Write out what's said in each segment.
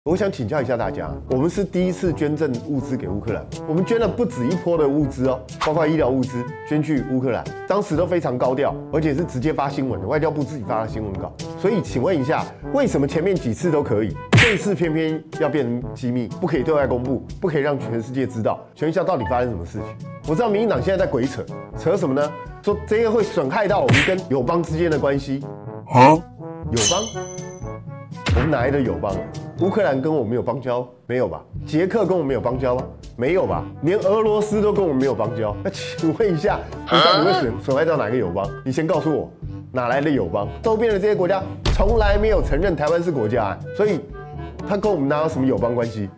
我想请教一下大家，我们是第一次捐赠物资给乌克兰，我们捐了不止一波的物资哦，包括医疗物资捐去乌克兰，当时都非常高调，而且是直接发新闻的，外交部自己发的新闻稿。所以请问一下，为什么前面几次都可以，这次偏偏要变成机密，不可以对外公布，不可以让全世界知道？请问一下，到底发生什么事情？我知道民进党现在在鬼扯，扯什么呢？说这个会损害到我们跟友邦之间的关系。友邦？我们哪来的友邦？乌克兰跟我们有邦交没有吧？捷克跟我们有邦交吗？没有吧？连俄罗斯都跟我们没有邦交。那请问一下，你到底会损害到哪个友邦？你先告诉我，哪来的友邦？周边的这些国家从来没有承认台湾是国家，所以他跟我们哪有什么友邦关系？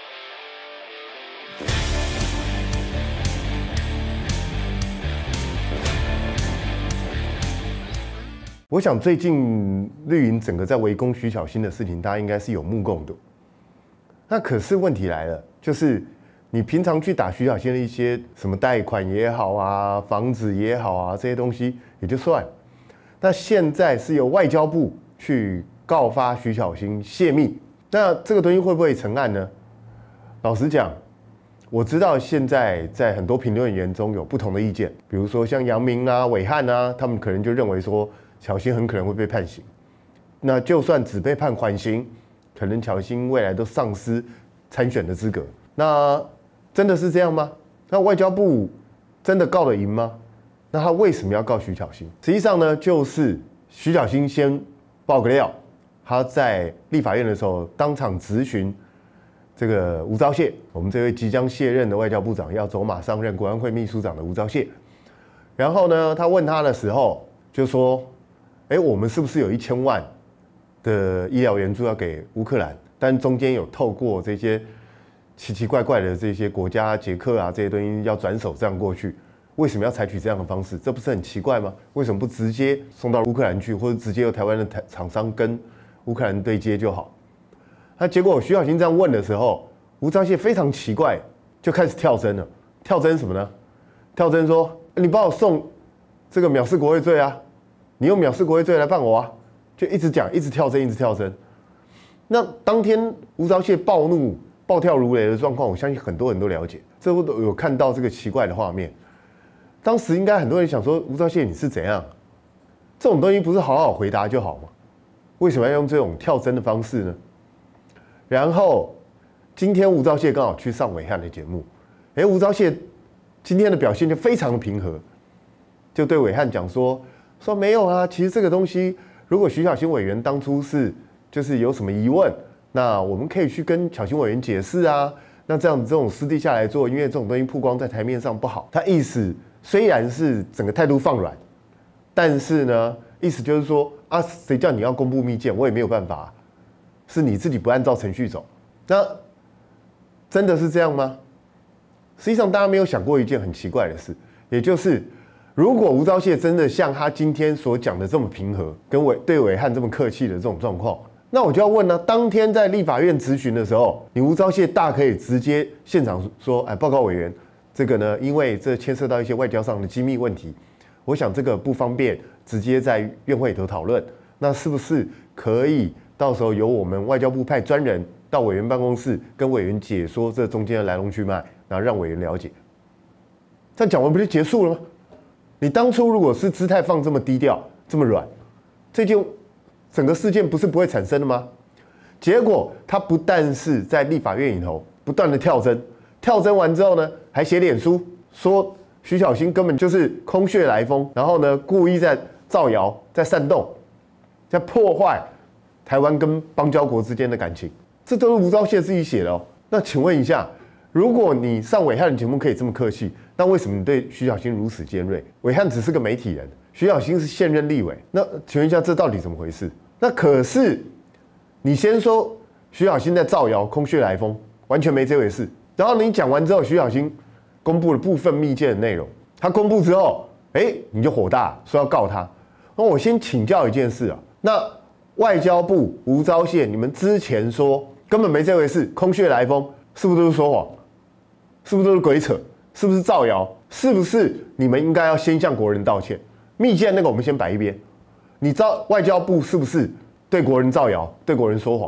我想最近绿营整个在围攻徐巧芯的事情，大家应该是有目共睹。那可是问题来了，就是你平常去打徐巧芯的一些什么贷款也好啊、房子也好啊这些东西也就算，那现在是由外交部去告发徐巧芯泄密，那这个东西会不会成案呢？老实讲，我知道现在在很多评论员中有不同的意见，比如说像杨明啊、伟汉啊，他们可能就认为说，巧芯很可能会被判刑，那就算只被判缓刑，可能巧芯未来都丧失参选的资格。那真的是这样吗？那外交部真的告得赢吗？那他为什么要告徐巧芯？实际上呢，就是徐巧芯先爆个料，他在立法院的时候当场质询这个吴钊燮，我们这位即将卸任的外交部长，要走马上任国安会秘书长的吴钊燮。然后呢，他问他的时候就说，我们是不是有1000万的医疗援助要给乌克兰？但中间有透过这些奇奇怪怪的这些国家，捷克啊这些东西要转手这样过去，为什么要采取这样的方式？这不是很奇怪吗？为什么不直接送到乌克兰去，或者直接由台湾的厂商跟乌克兰对接就好？那结果徐巧芯这样问的时候，吴钊燮非常奇怪，就开始跳针了。跳针什么呢？跳针说：“你帮我送这个藐视国会罪啊！你用藐视国会罪来办我啊！”就一直讲，一直跳针，一直跳针。那当天吴钊燮暴怒、暴跳如雷的状况，我相信很多人都了解，这都有看到这个奇怪的画面。当时应该很多人想说，吴钊燮你是怎样？这种东西不是好好回答就好吗？为什么要用这种跳针的方式呢？然后今天吴钊燮刚好去上伟汉的节目，吴钊燮今天的表现就非常的平和，就对伟汉讲说没有啊，其实这个东西，如果徐巧芯委员当初就是有什么疑问，那我们可以去跟巧芯委员解释啊。那这样子这种私底下来做，因为这种东西曝光在台面上不好。他意思虽然是整个态度放软，但是呢，意思就是说啊，谁叫你要公布密件，我也没有办法，是你自己不按照程序走。那真的是这样吗？实际上，大家没有想过一件很奇怪的事，也就是如果吴钊燮真的像他今天所讲的这么平和，跟对伟汉这么客气的这种状况，那我就要问呢，当天在立法院质询的时候，你吴钊燮大可以直接现场说，报告委员，这个呢，因为这牵涉到一些外交上的机密问题，我想这个不方便直接在院会里头讨论，那是不是可以到时候由我们外交部派专人到委员办公室跟委员解说这中间的来龙去脉，然后让委员了解？这样讲完不就结束了吗？你当初如果是姿态放这么低调、这么软，这件整个事件不是不会产生的吗？结果他不但是在立法院里头不断的跳针，跳针完之后呢，还写脸书说徐巧芯根本就是空穴来风，然后呢故意在造谣、在煽动、在破坏台湾跟邦交国之间的感情，这都是吴钊燮自己写的哦。那请问一下，如果你上伟汉的节目可以这么客气，那为什么你对徐巧芯如此尖锐？伟汉只是个媒体人，徐巧芯是现任立委，那请问一下，这到底怎么回事？那可是你先说徐巧芯在造谣、空穴来风，完全没这回事。然后你讲完之后，徐巧芯公布了部分密件的内容，他公布之后，你就火大，说要告他。那我先请教一件事啊，那外交部吴钊燮，你们之前说根本没这回事，空穴来风，是不是都是说谎？是不是都是鬼扯？是不是造谣？是不是你们应该要先向国人道歉？密件那个我们先摆一边，你知道外交部是不是对国人造谣、对国人说谎？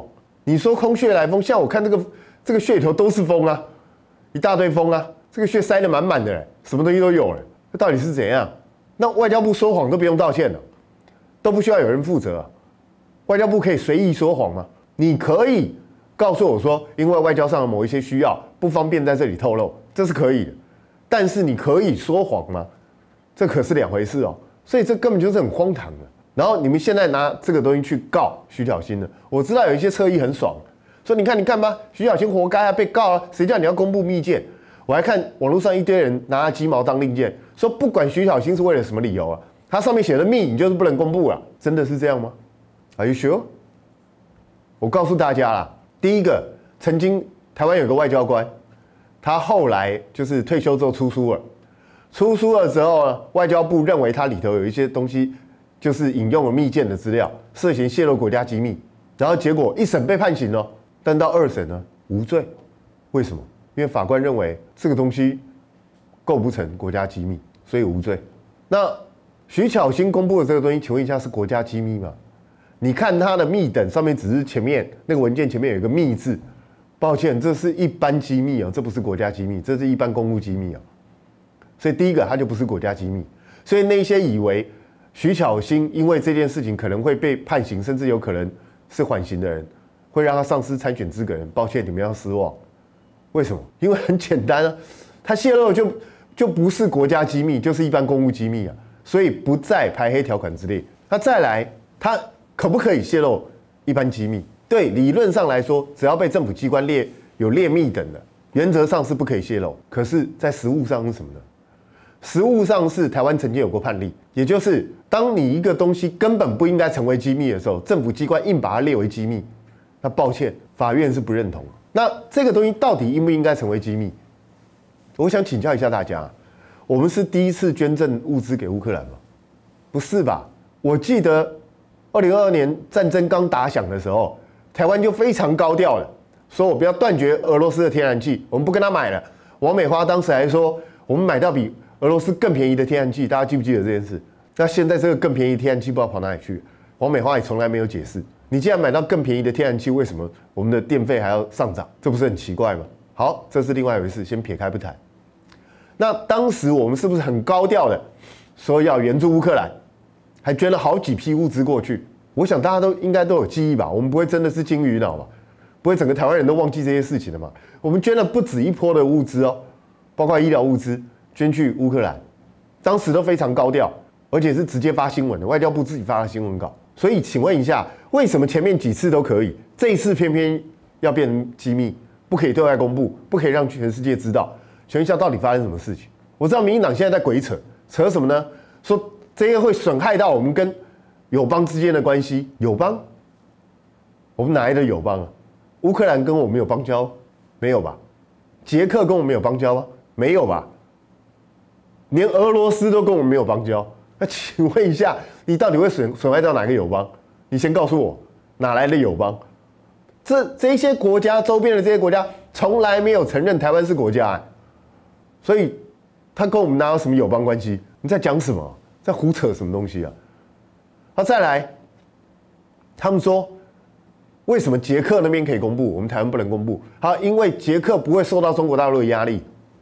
你说空穴来风，像我看这个穴里头都是风啊，一大堆风啊，这个穴塞得满满的，什么东西都有了，这到底是怎样？那外交部说谎都不用道歉了，都不需要有人负责啊。外交部可以随意说谎吗？你可以告诉我说，因为外交上的某一些需要，不方便在这里透露，这是可以的。但是你可以说谎吗？这可是两回事哦。所以这根本就是很荒唐的。然后你们现在拿这个东西去告徐巧芯的，我知道有一些侧翼很爽，说你看吧，徐巧芯活该啊，被告啊，谁叫你要公布密件？我还看网络上一堆人拿鸡毛当令箭，说不管徐巧芯是为了什么理由啊，他上面写的密你就是不能公布啊，真的是这样吗？ Are you sure？ 我告诉大家啦，第一个，曾经台湾有个外交官，他后来就是退休之后出书了。出书了之后呢，外交部认为他里头有一些东西，就是引用了密件的资料，涉嫌泄露国家机密。然后结果一审被判刑了，但到二审呢无罪。为什么？因为法官认为这个东西构不成国家机密，所以无罪。那徐巧芯公布的这个东西，请问一下是国家机密吗？你看他的密等上面只是前面那个文件前面有一个密字，抱歉，这是一般机密哦，这不是国家机密，这是一般公务机密哦。所以第一个，它就不是国家机密。所以那些以为徐巧芯因为这件事情可能会被判刑，甚至有可能是缓刑的人，会让他丧失参选资格的人，抱歉，你们要失望。为什么？因为很简单啊，他泄露就不是国家机密，就是一般公务机密啊，所以不在排黑条款之列。那再来，他可不可以泄露一般机密？对，理论上来说，只要被政府机关有列密等的，原则上是不可以泄露。可是，在实务上是什么呢？实务上是台湾曾经有过判例，也就是当你一个东西根本不应该成为机密的时候，政府机关硬把它列为机密，那抱歉，法院是不认同。那这个东西到底应不应该成为机密？我想请教一下大家，我们是第一次捐赠物资给乌克兰吗？不是吧？我记得2022年战争刚打响的时候，台湾就非常高调了，说我不要断绝俄罗斯的天然气，我们不跟他买了。王美花当时还说，我们买到比俄罗斯更便宜的天然气，大家记不记得这件事？那现在这个更便宜的天然气不知道跑哪里去，王美花也从来没有解释。你既然买到更便宜的天然气，为什么我们的电费还要上涨？这不是很奇怪吗？好，这是另外一回事，先撇开不谈。那当时我们是不是很高调的说要援助乌克兰，还捐了好几批物资过去？我想大家应该都有记忆吧？我们不会真的是金鱼脑吧？不会整个台湾人都忘记这些事情的嘛？我们捐了不止一波的物资哦，包括医疗物资捐去乌克兰，当时都非常高调，而且是直接发新闻的，外交部自己发了新闻稿。所以请问一下，为什么前面几次都可以，这一次偏偏要变成机密，不可以对外公布，不可以让全世界知道？请问一下，到底发生什么事情？我知道民进党现在在鬼扯，扯什么呢？说这个会损害到我们跟友邦之间的关系。友邦？我们哪来的友邦啊？乌克兰跟我们有邦交？没有吧？捷克跟我们有邦交吗？没有吧？连俄罗斯都跟我们没有邦交。那请问一下，你到底会损害到哪个友邦？你先告诉我，哪来的友邦？这些国家周边的这些国家从来没有承认台湾是国家，所以他跟我们哪有什么友邦关系？你在讲什么？在胡扯什么东西啊？好，再来，他们说为什么捷克那边可以公布，我们台湾不能公布？好，因为捷克不会受到中国大陆的压力。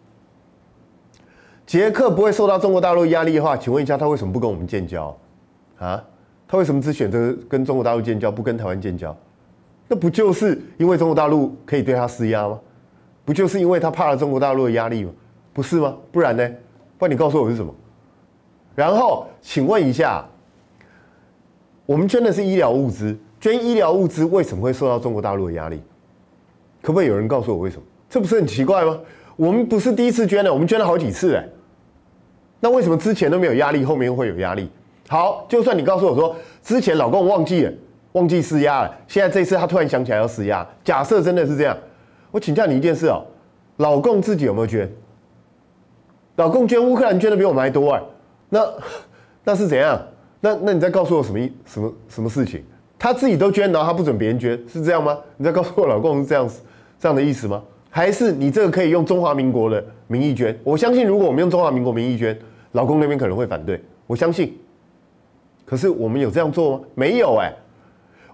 捷克不会受到中国大陆压力的话，请问一下，他为什么不跟我们建交啊？他为什么只选择跟中国大陆建交，不跟台湾建交？那不就是因为中国大陆可以对他施压吗？不就是因为他怕了中国大陆的压力吗？不是吗？不然呢？不然你告诉我是什么？然后请问一下，我们捐的是医疗物资，捐医疗物资为什么会受到中国大陆的压力？可不可以有人告诉我为什么？这不是很奇怪吗？我们不是第一次捐了，我们捐了好几次哎。那为什么之前都没有压力，后面又会有压力？好，就算你告诉我说之前老公忘记施压了，现在这次他突然想起来要施压，假设真的是这样，我请教你一件事哦，老公自己有没有捐？老公捐乌克兰捐的比我们还多哎，那是怎样？那你再告诉我什么事情？他自己都捐，然后他不准别人捐，是这样吗？你再告诉我老公是这样的意思吗？还是你这个可以用中华民国的名义捐？我相信如果我们用中华民国名义捐，老公那边可能会反对，我相信。可是我们有这样做吗？没有哎。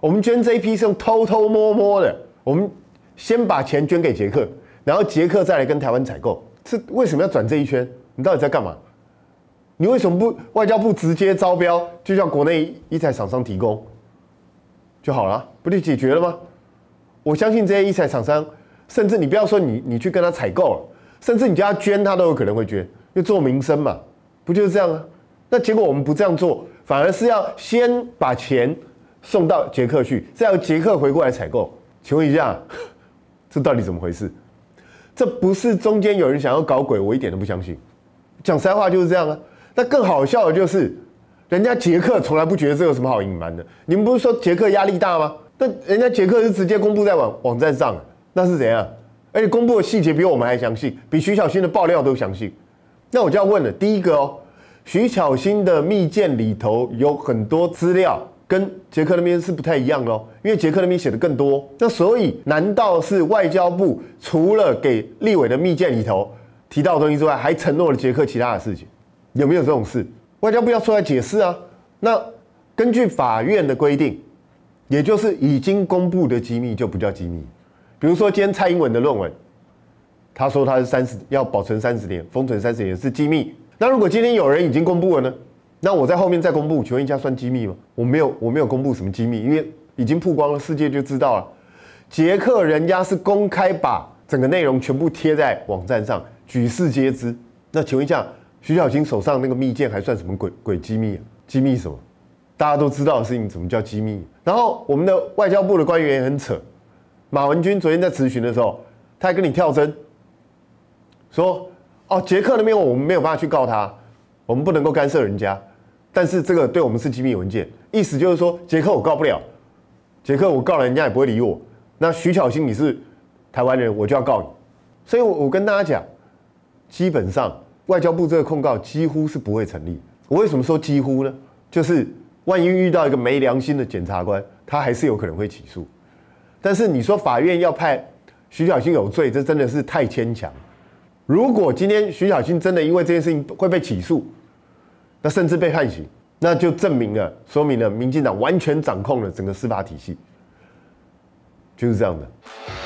我们捐这一批是用偷偷摸摸的，我们先把钱捐给捷克，然后捷克再来跟台湾采购，是为什么要转这一圈？你到底在干嘛？你为什么不外交部直接招标，就叫国内医材厂商提供就好了，不就解决了吗？我相信这些医材厂商，甚至你不要说你去跟他采购了，甚至你叫他捐，他都有可能会捐，因为做民生嘛，不就是这样啊？那结果我们不这样做，反而是要先把钱送到捷克去，再由捷克回过来采购。请问一下，这到底怎么回事？这不是中间有人想要搞鬼，我一点都不相信。讲实在话就是这样啊。那更好笑的就是，人家捷克从来不觉得这有什么好隐瞒的。你们不是说捷克压力大吗？那人家捷克是直接公布在网站上，那是怎样？而且公布的细节比我们还详细，比徐小新的爆料都详细。那我就要问了，第一个哦，徐小新的密件里头有很多资料跟捷克那边是不太一样的哦，因为捷克那边写的更多。那所以难道是外交部除了给立委的密件里头提到的东西之外，还承诺了捷克其他的事情？有没有这种事？外交部要出来解释啊。那根据法院的规定，也就是已经公布的机密就不叫机密。比如说今天蔡英文的论文，他说他是要保存30年，封存30年是机密。那如果今天有人已经公布了呢？那我在后面再公布，请问一下算机密吗？我没有公布什么机密，因为已经曝光了，世界就知道了。捷克人家是公开把整个内容全部贴在网站上，举世皆知。那请问一下，徐小新手上那个密件还算什么鬼机密啊？机密什么？大家都知道的事情，怎么叫机密？然后我们的外交部的官员也很扯，马文君昨天在质询的时候，他还跟你跳针，说哦，捷克那边我们没有办法去告他，我们不能够干涉人家。但是这个对我们是机密文件，意思就是说，捷克我告不了，捷克我告了人家也不会理我。那徐巧芯你是台湾人，我就要告你。所以我跟大家讲，基本上外交部这个控告几乎是不会成立。我为什么说几乎呢？就是万一遇到一个没良心的检察官，他还是有可能会起诉。但是你说法院要判徐巧芯有罪，这真的是太牵强。如果今天徐巧芯真的因为这件事情会被起诉，那甚至被判刑，那就说明了民进党完全掌控了整个司法体系，就是这样的。